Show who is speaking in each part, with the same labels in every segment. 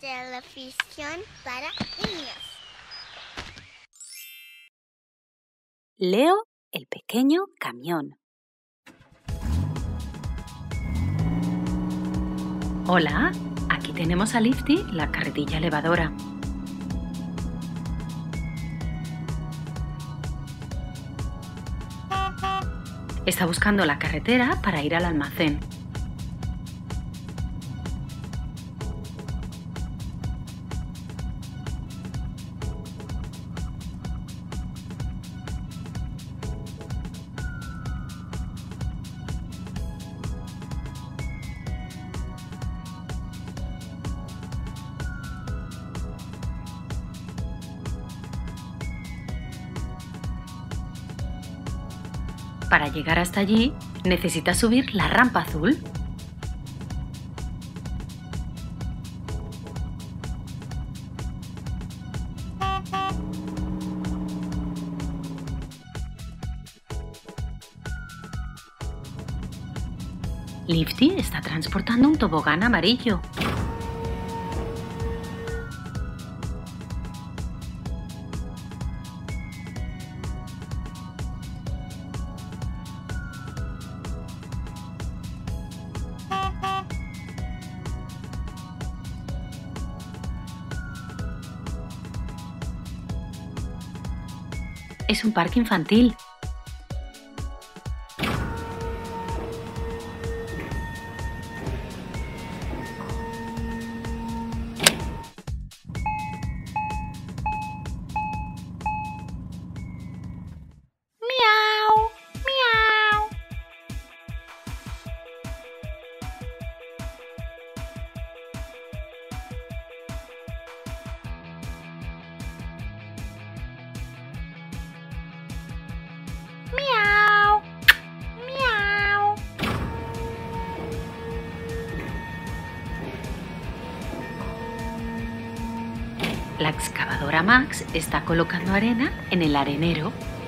Speaker 1: televisión para niños.
Speaker 2: Leo, el pequeño camión. Hola, aquí tenemos a Lifty, la carretilla elevadora. Está buscando la carretera para ir al almacén. Para llegar hasta allí, necesita subir la rampa azul. Lifty está transportando un tobogán amarillo. Es un parque infantil.
Speaker 1: Miau, miau. Miau, miau.
Speaker 2: La excavadora Max está colocando arena en el arenero.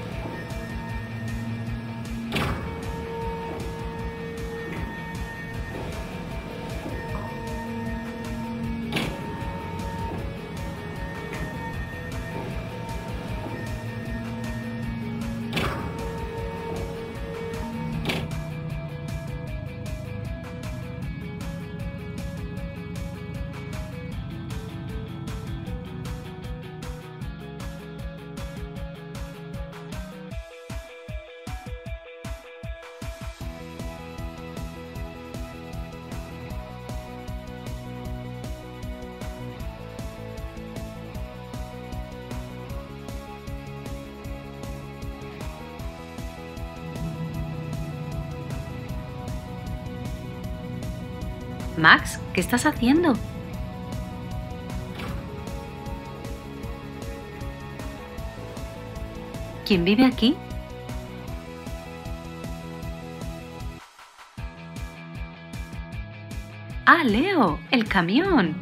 Speaker 2: Max, ¿qué estás haciendo? ¿Quién vive aquí? ¡Ah, Leo! ¡El camión!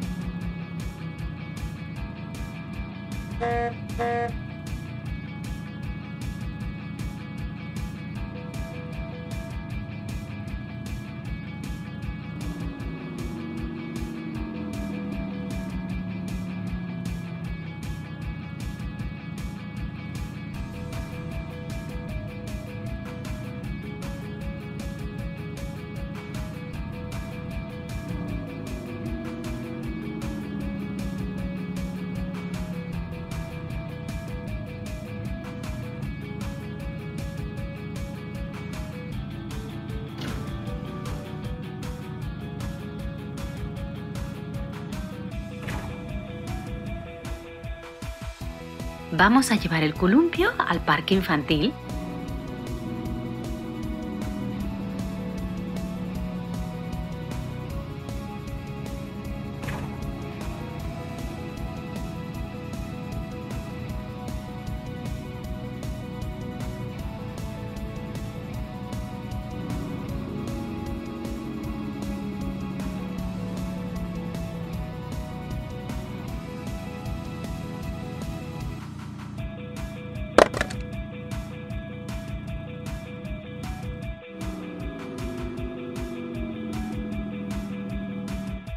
Speaker 2: Vamos a llevar el columpio al parque infantil.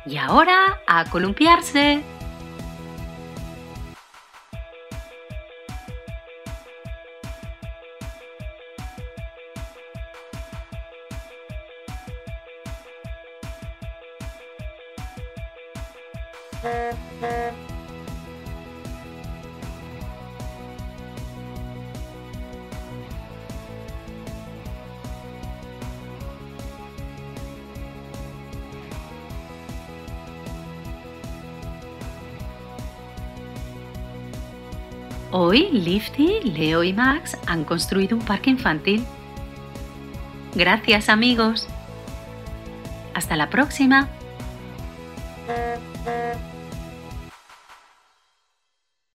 Speaker 2: Y ahora a columpiarse. Hoy Lifty, Leo y Max han construido un parque infantil. Gracias, amigos. Hasta la próxima.